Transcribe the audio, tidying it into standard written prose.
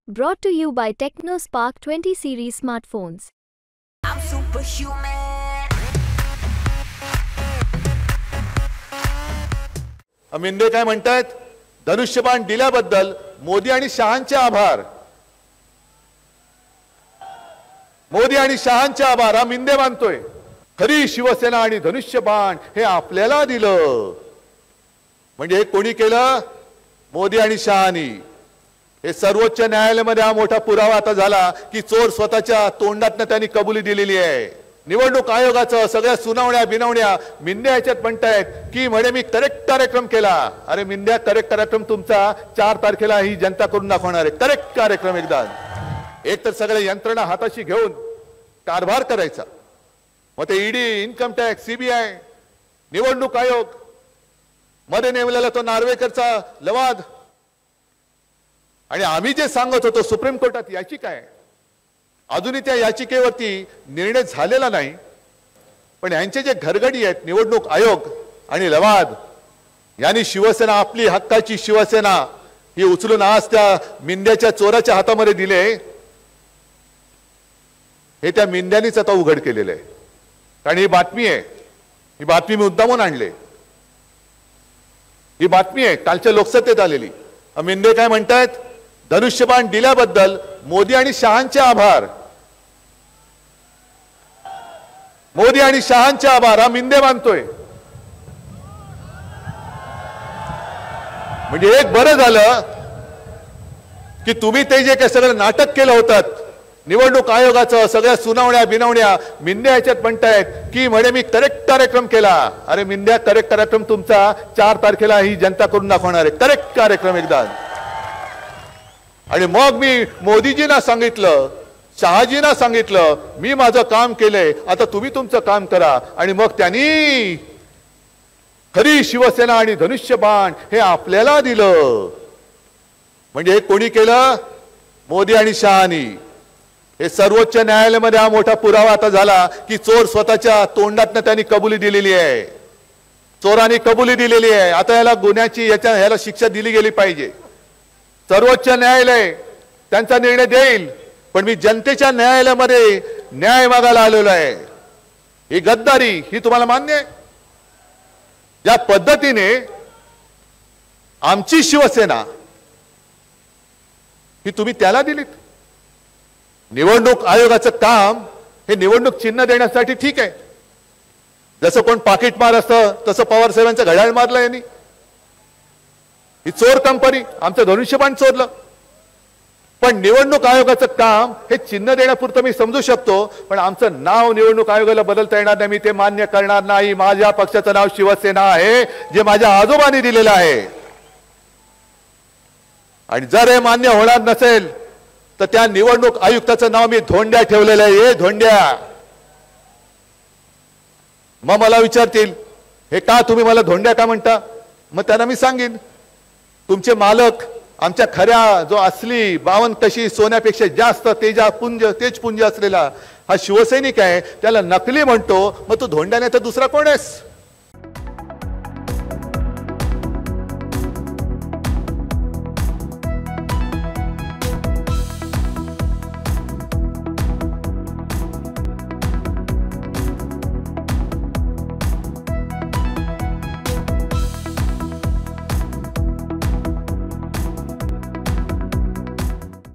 Brought to you by TechnoSpark 20 series smartphones. I'm superhuman. मिंदे काय म्हणतात? धनुष्यबाण दिल्याबद्दल मोदी आणि शहांचे आभार. मोदी आणि शहांचे आभार हा मिंदे मानतोय. खरी शिवसेना आणि धनुष्यबाण हे आपल्याला दिलं. म्हणजे हे कोणी केलं? मोदी आणि शहांनी. हे सर्वोच्च न्यायालयामध्ये हा मोठा पुरावा आता झाला की चोर स्वतःच्या तोंडातनं त्यांनी कबुली दिलेली आहे. निवडणूक आयोगाचं सगळ्या सुनावण्या बिनवण्या मिंदे याच्यात म्हणतायत की म्हणे मी करेक्ट कार्यक्रम केला. अरे मिंद्या, करेक्ट कार्यक्रम तुमचा 4 तारखेला ही जनता करून दाखवणार आहे. करेक्ट कार्यक्रम एकदा. एक तर सगळे यंत्रणा हाताशी घेऊन कारभार करायचा. मग ते ईडी, इन्कम टॅक्स, सीबीआय, निवडणूक आयोग, मध्ये नेमलेला तो नार्वेकरचा लवाद. आणि आम्ही जे सांगत होतो सुप्रीम कोर्टात याचिका आहे, अजूनही त्या याचिकेवरती निर्णय झालेला नाही. पण यांचे जे घरगडी आहेत निवडणूक आयोग आणि लवाद, यांनी शिवसेना, आपली हक्काची शिवसेना ही उचलून आज त्या मिंद्याच्या चोराच्या हातामध्ये दिले. हे त्या मिंद्यांनीच आता उघड केलेलं आहे. कारण ही बातमी आहे, ही बातमी मी मुद्दामून आणले. ही बातमी आहे कालच्या लोकसत्तेत आलेली. मिंदे काय म्हणतात? धनुष्यबाण दिल्याबद्दल मोदी आणि शहांचे आभार. मोदी आणि शहांचे आभार हा मिंदे मानतोय. म्हणजे एक बरं झालं की तुम्ही ते जे काही सगळं नाटक केलं होतं निवडणूक आयोगाचं, सगळ्या सुनावण्या बिनवण्या, मिंदे याच्यात म्हणतायत की म्हणे मी करेक्ट कार्यक्रम केला. अरे मिंद्या, करेक्ट कार्यक्रम तुमचा 4 तारखेला ही जनता करून दाखवणार आहे. करेक्ट कार्यक्रम एकदा. आणि मग मी मोदीजींना सांगितलं, शहाजींना सांगितलं, मी माझं काम केलंय, आता तुम्ही तुमचं काम करा. आणि मग त्यांनी खरी शिवसेना आणि धनुष्यबाण हे आपल्याला दिलं. म्हणजे हे कोणी केलं? मोदी आणि शहांनी. हे सर्वोच्च न्यायालयामध्ये हा मोठा पुरावा आता झाला की चोर स्वतःच्या तोंडातनं त्यांनी कबुली दिलेली आहे. चोरांनी कबुली दिलेली आहे. आता याला गुन्ह्याची ह्याला शिक्षा दिली गेली पाहिजे. सर्वोच्च न्यायालय त्यांचा निर्णय देईल. पण मी जनतेच्या न्यायालयामध्ये न्याय मागायला आलेलो आहे. ही गद्दारी ही तुम्हाला मान्य आहे? या पद्धतीने आमची शिवसेना ही तुम्ही त्याला दिलीत. निवडणूक आयोगाचं काम हे निवडणूक चिन्ह देण्यासाठी ठीक आहे. जसं कोण पाकिट मार असतं तसं पवार साहेबांचं घड्याळ मारलं यांनी. ही चोर कंपनी आमचं धनुष्यबाण चोरलं. पण निवडणूक आयोगाचं काम हे चिन्ह देण्यापुरतं मी समजू शकतो. पण आमचं नाव निवडणूक आयोगाला बदलता येणार नाही. मी ते मान्य करणार नाही. माझ्या पक्षाचं नाव शिवसेना आहे, जे माझ्या आजोबांनी दिलेलं आहे. आणि जर हे मान्य होणार नसेल तर त्या निवडणूक आयुक्ताचं नाव मी धोंड्या ठेवलेलं आहे. हे धोंड्या. मग मला विचारतील हे का तुम्ही मला धोंड्या का म्हणता? मग त्यांना मी सांगेन तुमचे मालक आमच्या खऱ्या जो असली 52 कशी सोन्यापेक्षा जास्त तेज पुंज असलेला हा शिवसैनिक आहे, त्याला नकली म्हणतो. मग तू धोंड्याने तर दुसरा कोण आहेस?